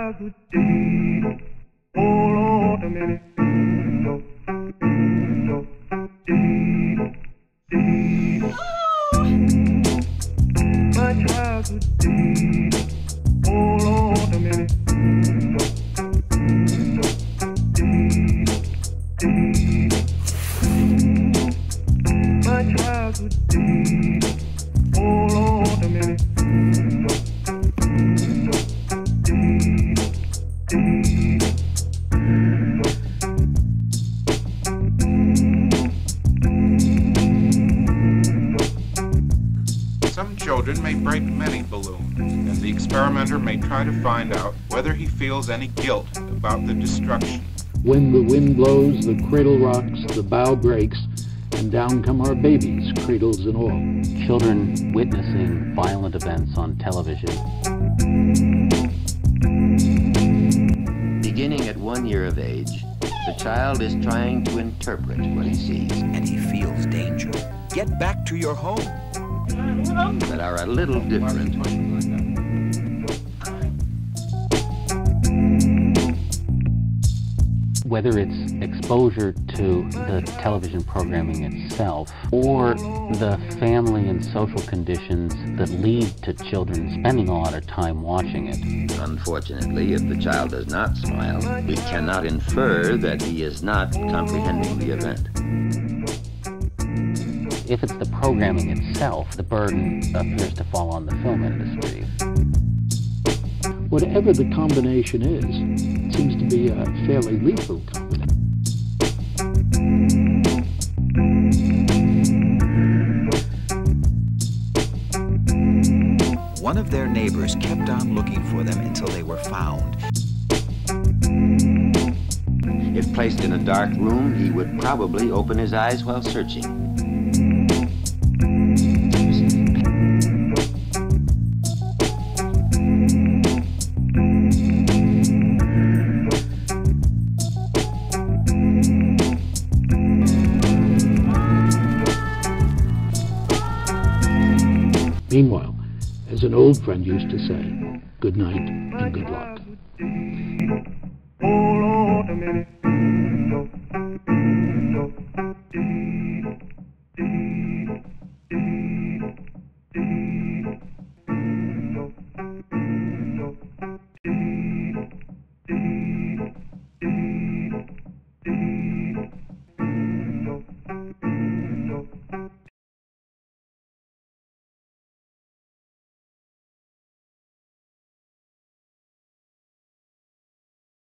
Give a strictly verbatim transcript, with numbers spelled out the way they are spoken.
Some children may break many balloons, and the experimenter may try to find out whether he feels any guilt about the destruction. When the wind blows, the cradle rocks, the bow breaks, and down come our babies, cradles and all. Children witnessing violent events on television. Beginning at one year of age, the child is trying to interpret what he sees. And he feels danger. Get back to your home. That are a little different. Whether it's exposure to the television programming itself or the family and social conditions that lead to children spending a lot of time watching it. Unfortunately, if the child does not smile, we cannot infer that he is not comprehending the event. If it's the programming itself, the burden appears to fall on the film industry. Whatever the combination is, it seems to be a fairly lethal combination. One of their neighbors kept on looking for them until they were found. If placed in a dark room, he would probably open his eyes while searching. Meanwhile, as an old friend used to say, good night and good luck.